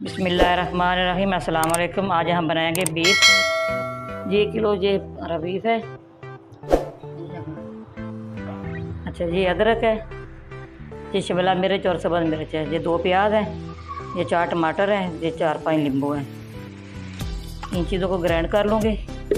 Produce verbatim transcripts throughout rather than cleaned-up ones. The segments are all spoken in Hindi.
बिस्मिल्लाहिर्रहमानिर्रहीम। अस्सलाम वालेकुम। आज हम बनाएंगे बीफ। ये किलो ये हरा बीफ है। अच्छा, ये अदरक है, ये शिमला मिर्च और सब्ज़ मिर्च है, ये दो प्याज है, ये चार टमाटर हैं, ये चार पाँच नींबू हैं। इन चीज़ों को ग्राइंड कर लूँगी।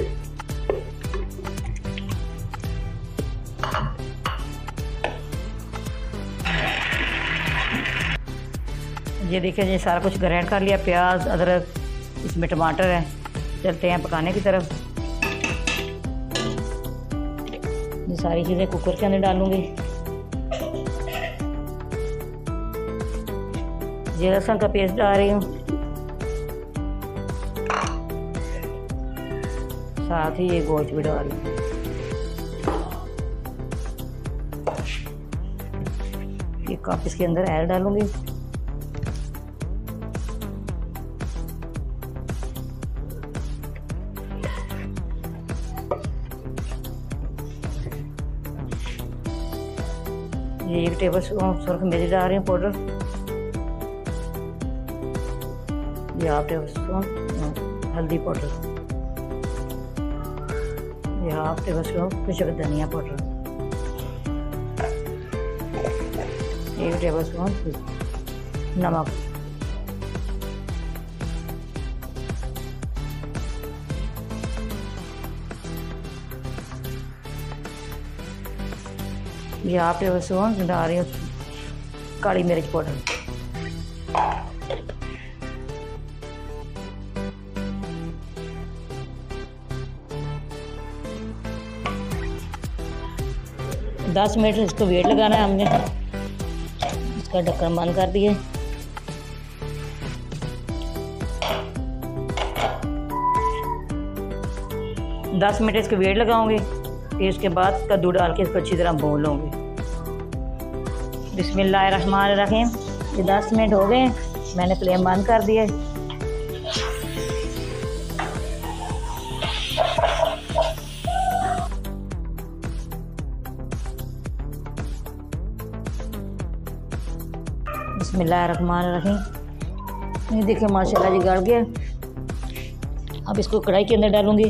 ये देखिए, ये सारा कुछ ग्राइंड कर लिया, प्याज अदरक, इसमें टमाटर है। चलते हैं पकाने की तरफ। ये सारी चीज़ें कुकर के अंदर डालूँगी। ये लहसुन का पेस्ट डाल रही हूँ, साथ ही ये गोश्त भी डाल रही हूँ। ये कप इसके अंदर ऐड डालूँगी। ये एक टेबल स्पून सुरख मिर्च डाल रही हूँ पाउडर। ये हाफ टेबल स्पून हल्दी पाउडर। ये हाफ टेबल स्पून कुछ धनिया पाउडर। एक टेबल स्पून नमक। ये हाफ टेबल स्पून डाल रही हूँ काली मिर्च पाउडर। दस मिनट इसको वेट लगाना है हमने। इसका ढक्कन बंद कर दिए। दस मिनट इसको वेट लगाऊंगी, फिर उसके बाद कद्दू डाल के इसको अच्छी तरह भून लूँगी। बिस्मिल्लाहिर्रहमानिर्रहीम। ये दस मिनट हो गए, मैंने फ्लेम बंद कर दिया। बिस्मिल्लाहिर्रहमानिर्रहीम। ये देखिए माशाल्लाह जी गल गया। अब इसको कढ़ाई के अंदर डालूंगी।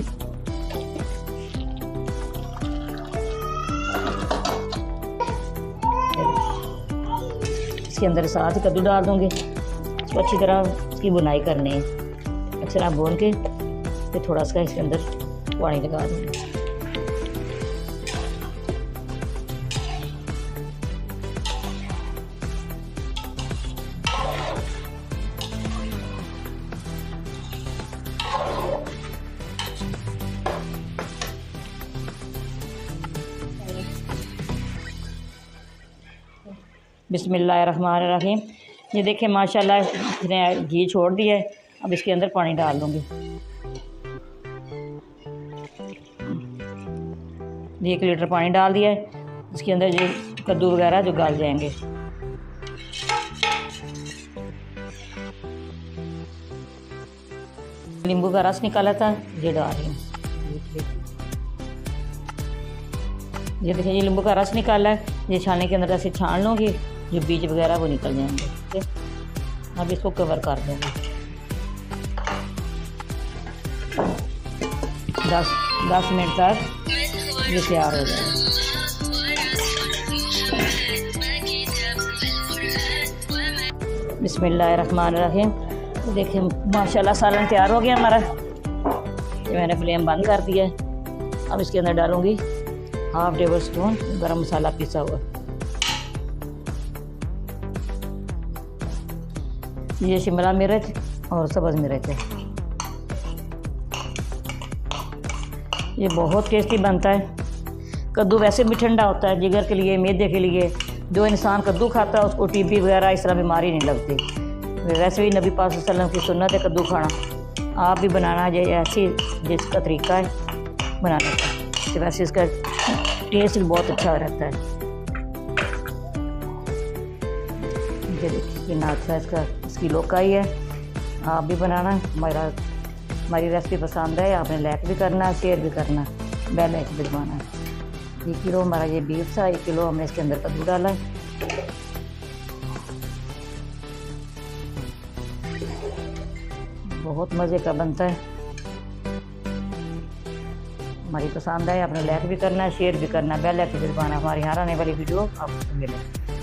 इसके अंदर साथ ही कद्दू डाल दूंगी। इसको अच्छी तरह इसकी बुनाई करनी है। अच्छी तरह भून के फिर थोड़ा सा इसके अंदर पानी लगा दूंगी। बिस्मिल्लाहिर्रहमानिर्रहीम। ये देखिए माशाल्लाह इसने घी छोड़ दिया है। अब इसके अंदर पानी डाल दूँगी। एक लीटर पानी डाल दिया है। इसके अंदर ये कद्दू वगैरह जो गल जाएंगे। नींबू का रस निकाला था, ये डाल रही हूँ। ये देखिए, ये नींबू का रस निकाला है। ये छानने के अंदर ऐसे छान लूँगी, जो बीज वगैरह वो निकल जाएंगे। ठीक है, अब इसको कवर कर दूँगी। दस दस मिनट तक ये तैयार हो जाएगा। बिस्मिल्लाहिर्रहमानिर्रहीम। देखिए माशाल्लाह सालन तैयार हो गया हमारा। ये मैंने फ्लेम बंद कर दिया है। अब इसके अंदर डालूँगी हाफ टेबल स्पून गरम मसाला पिसा हुआ। ये शिमला मिर्च और सब्ज़ मिर्च है। ये बहुत टेस्टी बनता है। कद्दू वैसे भी ठंडा होता है, जिगर के लिए, मैदे के लिए। जो इंसान कद्दू खाता है उसको टीबी वगैरह इस तरह बीमारी नहीं लगती। वैसे भी नबी पाक सल्लल्लाहु अलैहि वसल्लम की सुन्नत है कद्दू खाना। आप भी बनाना ये ऐसी जिसका तरीका है बनाने का, तो वैसे इसका टेस्ट बहुत अच्छा रहता है। ये देखिए कितना अच्छा इसका इसकी लोकाई है। आप भी बनाना। हमारा हमारी रेसिपी पसंद है, आपने लाइक भी करना, शेयर भी करना, बेल आइकन भी दबाना है। एक किलो हमारा ये बीफ था, एक किलो हमने इसके अंदर कद्दू डाला है। बहुत मज़े का बनता है। हमारी पसंद आए आपने लाइक भी करना है, शेयर भी करना है, बेल आइकन भी दबाना, हमारी हर आने वाली वीडियो आपको मिले।